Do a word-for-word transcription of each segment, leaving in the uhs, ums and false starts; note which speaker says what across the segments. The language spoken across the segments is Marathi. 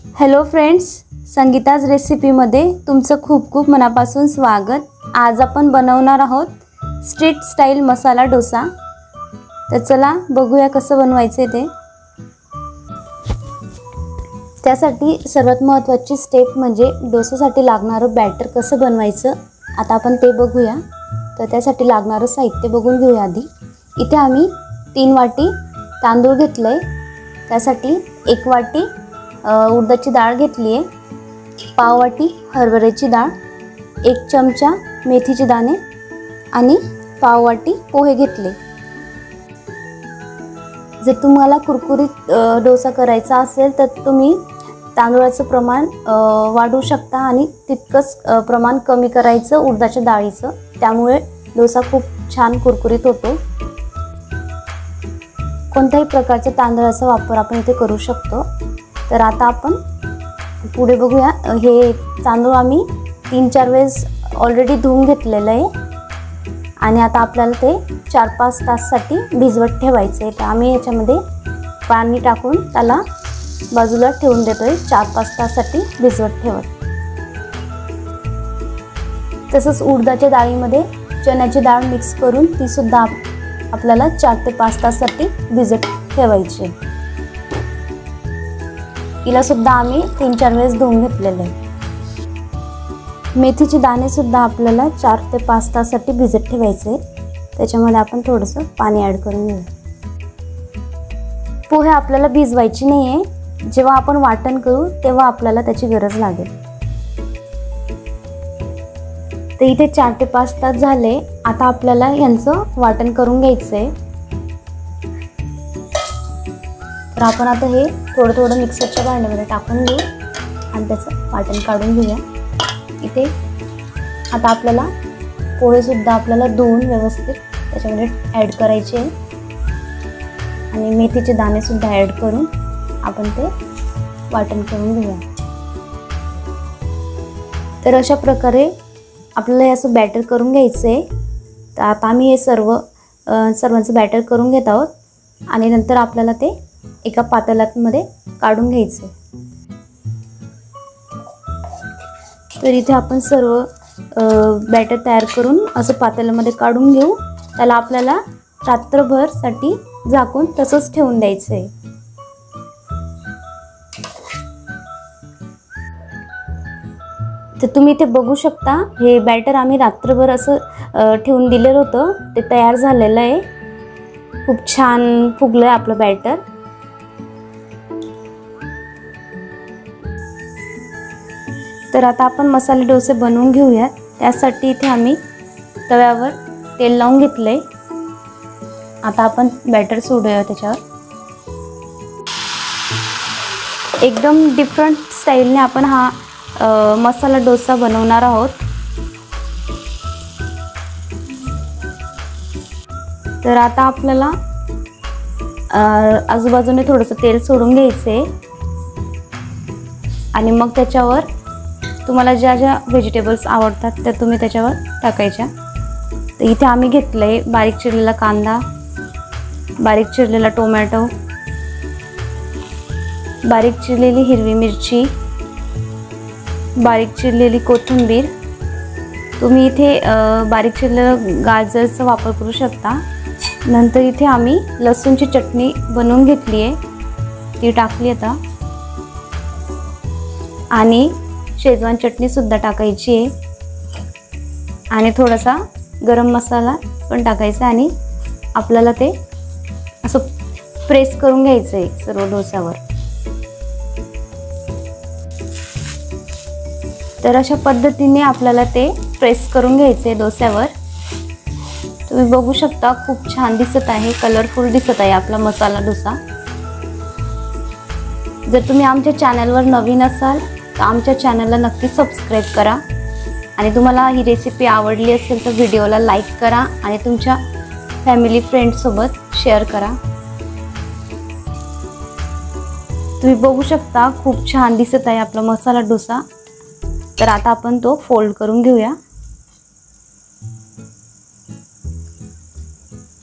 Speaker 1: हॅलो फ्रेंड्स, संगीताज रेसिपीमध्ये तुमचं खूप खूप मनापासून स्वागत। आज आपण बनवणार आहोत स्ट्रीट स्टाईल मसाला डोसा। तर चला बघूया कसं बनवायचे ते। त्यासाठी सर्वात महत्त्वाची स्टेप म्हणजे डोसासाठी लागणारं बॅटर कसं बनवायचं। आता आपण ते बघूया। तर त्यासाठी लागणारं साहित्य बघून घेऊया आधी। इथे आम्ही तीन वाटी तांदूळ घेतले, त्यासाठी एक वाटी उडदाची डाळ घेतली आहे, पाव वाटी हरभऱ्याची डाळ, एक चमचा मेथीचे दाणे आणि पाव वाटी पोहे घेतले। जर तुम्हाला कुरकुरीत डोसा करायचा असेल तर तुम्ही तांदूळाचं प्रमाण वाढवू शकता आणि तितकंच प्रमाण कमी करायचं उडदाच्या डाळीचं, त्यामुळे डोसा खूप छान कुरकुरीत होतो। कोणत्याही प्रकारच्या तांदळाचा वापर आपण इथे करू शकतो। तर आता आपण पुढे बघूया। हे तांदूळ आम्ही तीन चार वेळेस ऑलरेडी धुवून घेतलेलं आहे आणि आता आपल्याला ते चार पाच ताससाठी भिजवत ठेवायचे आहे। तर आम्ही याच्यामध्ये पाणी टाकून त्याला बाजूला ठेवून देतोय चार पाच ताससाठी भिजवत ठेवत। तसंच उडदाच्या डाळीमध्ये चण्याची डाळ मिक्स करून ती सुद्धा आपल्याला चार ते पाच ताससाठी भिजत ठेवायची। हिला सुद्धा आम्ही तीन चार वेळेस धुवून घेतलेले आहे। मेथीचे दाणे सुद्धा आपल्याला चार ते पाच ताससाठी भिजत ठेवायचे। त्याच्यामध्ये आपण थोडंसं पाणी ॲड करून घेऊ। पोहे आपल्याला भिजवायची नाही आहे, जेव्हा आपण वाटण करू तेव्हा आपल्याला त्याची गरज लागेल। तर इथे चार ते पाच तास झाले। आता आपल्याला यांचं वाटण करून घ्यायचं आहे। तर आपण आता हे थोडं थोडं मिक्सरच्या भांड्यामध्ये टाकून घेऊ आणि त्याचं वाटण काढून घेऊया। इथे आता आपल्याला पोहेसुद्धा आपल्याला धुवून व्यवस्थित त्याच्यामध्ये ॲड करायचे आहे आणि मेथीचे दाणेसुद्धा ॲड करून आपण ते वाटण करून घेऊया। तर अशा प्रकारे आपल्याला हे असं बॅटर करून घ्यायचं आहे। तर आता आम्ही हे सर्व सर्वांचं बॅटर करून घेत आहोत आणि नंतर आपल्याला ते एका पातेल्यामध्ये काढून घ्यायचे। तर इथे आपण सर्व बॅटर तयार करून असं पातेल्यामध्ये काढून घेऊ। त्याला आपल्याला रात्रभर साठी झाकून तसंच ठेवून द्यायचं आहे। तर तुम्ही इथे बघू शकता, हे बॅटर आम्ही रात्रभर असं ठेवून दिलेलं होतं, ते तयार झालेलं आहे। खूप छान फुगलं आहे आपलं बॅटर। तर आता आपण मसाले डोसे बनवून घेऊयात। त्यासाठी इथे आम्ही तव्यावर तेल लावून घेतलंय। आता आपण बॅटर सोडूया त्याच्यावर। एकदम डिफरंट स्टाईलने आपण हा मसाला डोसा बनवणार आहोत। तर आता आपल्याला आजूबाजूने थोडंसं तेल सोडून घ्यायचे आणि मग त्याच्यावर तुम्हाला ज्या ज्या व्हेजिटेबल्स आवडतात त्या तुम्ही त्याच्यावर टाकायच्या। तर इथे आम्ही घेतलंय बारीक चिरलेला कांदा, बारीक चिरलेला टोमॅटो, बारीक चिरलेली हिरवी मिरची, बारीक चिरलेली कोथिंबीर। तुम्ही इथे बारीक चिरलेलं गाजरचा वापर करू शकता। नंतर इथे आम्ही लसूणची चटणी बनवून घेतली आहे, ती टाकली आता आणि शेजवान चटणी सुद्धा टाकायची आहे आणि थोडासा गरम मसाला पण टाकायचा आणि आपल्याला ते असं प्रेस करून घ्यायचं आहे सर्व डोस्यावर। तर अशा पद्धतीने आपल्याला ते प्रेस करून घ्यायचे आहे डोस्यावर। तुम्ही बघू शकता, खूप छान दिसत आहे, कलरफुल दिसत आहे आपला मसाला डोसा। जर तुम्ही आमच्या चॅनलवर नवीन असाल तर आमच्या चॅनलला नक्की सबस्क्राईब करा आणि तुम्हाला ही रेसिपी आवडली असेल तर व्हिडिओला लाईक करा आणि तुमच्या फॅमिली फ्रेंड्ससोबत शेअर करा। तुम्ही बघू शकता, खूप छान दिसत आहे आपला मसाला डोसा। तर आता आपण तो फोल्ड करून घेऊया।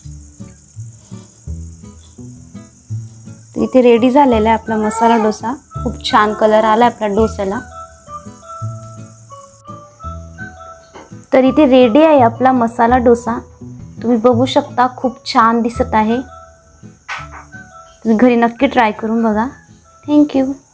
Speaker 1: इथे रेडी झालेला आहे आपला मसाला डोसा। खूप छान कलर आला आपल्या डोस्याला। तर इथे रेडी आहे आपला मसाला डोसा। तुम्ही बघू शकता खूप छान दिसत आहे। तुम्ही घरी नक्की ट्राय करून बघा। थँक्यू।